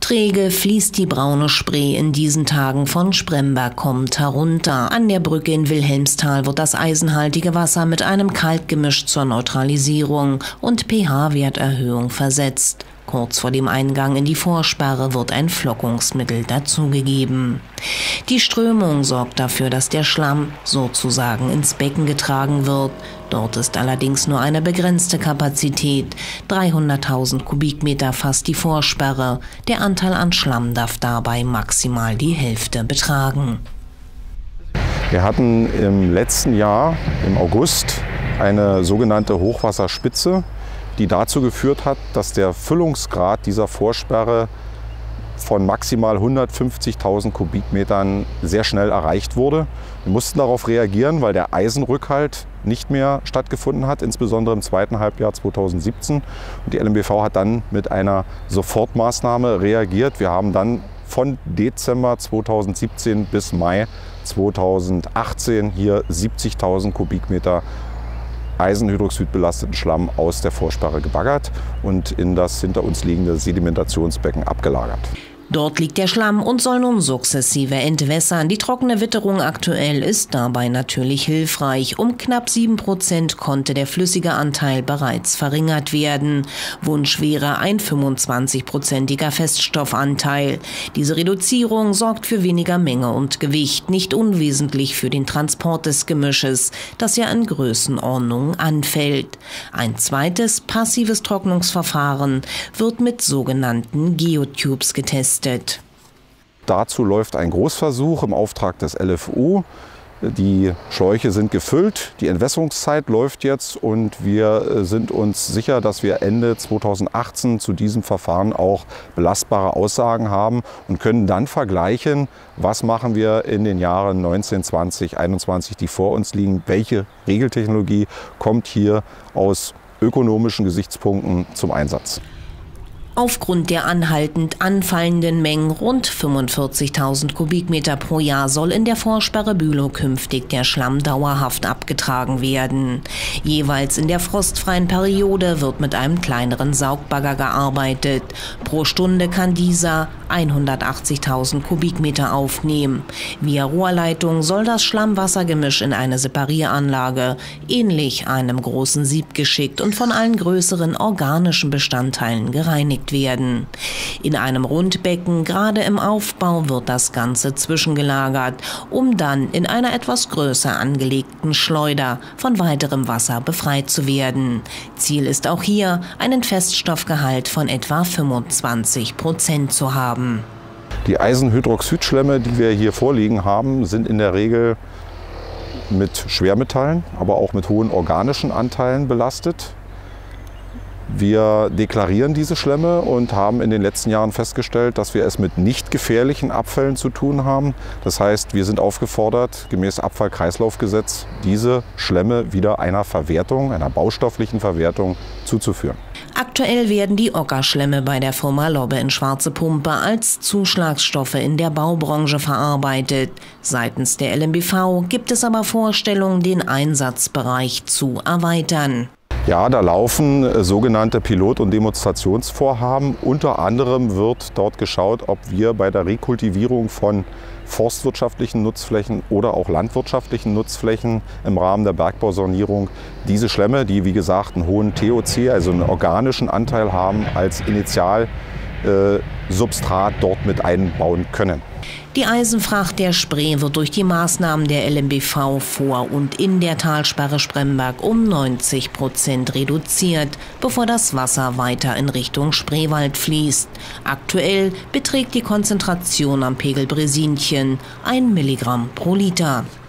Träge fließt die braune Spree in diesen Tagen von Spremberg kommt herunter. An der Brücke in Wilhelmsthal wird das eisenhaltige Wasser mit einem Kalkgemisch zur Neutralisierung und pH-Werterhöhung versetzt. Kurz vor dem Eingang in die Vorsperre wird ein Flockungsmittel dazugegeben. Die Strömung sorgt dafür, dass der Schlamm sozusagen ins Becken getragen wird. Dort ist allerdings nur eine begrenzte Kapazität. 300.000 Kubikmeter fasst die Vorsperre. Der Anteil an Schlamm darf dabei maximal die Hälfte betragen. Wir hatten im letzten Jahr, im August, eine sogenannte Hochwasserspitze, die dazu geführt hat, dass der Füllungsgrad dieser Vorsperre von maximal 150.000 Kubikmetern sehr schnell erreicht wurde. Wir mussten darauf reagieren, weil der Eisenrückhalt nicht mehr stattgefunden hat, insbesondere im zweiten Halbjahr 2017. Und die LMBV hat dann mit einer Sofortmaßnahme reagiert. Wir haben dann von Dezember 2017 bis Mai 2018 hier 70.000 Kubikmeter eisenhydroxidbelasteten Schlamm aus der Vorsperre gebaggert und in das hinter uns liegende Sedimentationsbecken abgelagert. Dort liegt der Schlamm und soll nun sukzessive entwässern. Die trockene Witterung aktuell ist dabei natürlich hilfreich. Um knapp 7% konnte der flüssige Anteil bereits verringert werden. Wunsch wäre ein 25%iger Feststoffanteil. Diese Reduzierung sorgt für weniger Menge und Gewicht, nicht unwesentlich für den Transport des Gemisches, das ja in Größenordnung anfällt. Ein zweites passives Trocknungsverfahren wird mit sogenannten Geotubes getestet. Dazu läuft ein Großversuch im Auftrag des LFU. Die Schläuche sind gefüllt, die Entwässerungszeit läuft jetzt und wir sind uns sicher, dass wir Ende 2018 zu diesem Verfahren auch belastbare Aussagen haben und können dann vergleichen, was machen wir in den Jahren 19, 20, 21, die vor uns liegen, welche Regeltechnologie kommt hier aus ökonomischen Gesichtspunkten zum Einsatz. Aufgrund der anhaltend anfallenden Mengen rund 45.000 Kubikmeter pro Jahr soll in der Vorsperre Bülow künftig der Schlamm dauerhaft abgetragen werden. Jeweils in der frostfreien Periode wird mit einem kleineren Saugbagger gearbeitet. Pro Stunde kann dieser 180.000 Kubikmeter aufnehmen. Via Rohrleitung soll das Schlammwassergemisch in eine Separieranlage, ähnlich einem großen Sieb, geschickt und von allen größeren organischen Bestandteilen gereinigt werden. In einem Rundbecken, gerade im Aufbau, wird das Ganze zwischengelagert, um dann in einer etwas größer angelegten Schleuder von weiterem Wasser befreit zu werden. Ziel ist auch hier, einen Feststoffgehalt von etwa 25% zu haben. Die Eisenhydroxidschlämme, die wir hier vorliegen haben, sind in der Regel mit Schwermetallen, aber auch mit hohen organischen Anteilen belastet. Wir deklarieren diese Schlämme und haben in den letzten Jahren festgestellt, dass wir es mit nicht gefährlichen Abfällen zu tun haben. Das heißt, wir sind aufgefordert, gemäß Abfallkreislaufgesetz, diese Schlämme wieder einer Verwertung, einer baustofflichen Verwertung zuzuführen. Aktuell werden die Ockerschlämme bei der Firma Lobbe in Schwarze Pumpe als Zuschlagsstoffe in der Baubranche verarbeitet. Seitens der LMBV gibt es aber Vorstellungen, den Einsatzbereich zu erweitern. Ja, da laufen sogenannte Pilot- und Demonstrationsvorhaben. Unter anderem wird dort geschaut, ob wir bei der Rekultivierung von forstwirtschaftlichen Nutzflächen oder auch landwirtschaftlichen Nutzflächen im Rahmen der Bergbausanierung diese Schlämme, die wie gesagt einen hohen TOC, also einen organischen Anteil haben, als Initialsubstrat dort mit einbauen können. Die Eisenfracht der Spree wird durch die Maßnahmen der LMBV vor und in der Talsperre Spremberg um 90% reduziert, bevor das Wasser weiter in Richtung Spreewald fließt. Aktuell beträgt die Konzentration am Pegel Bresinchen 1 Milligramm pro Liter.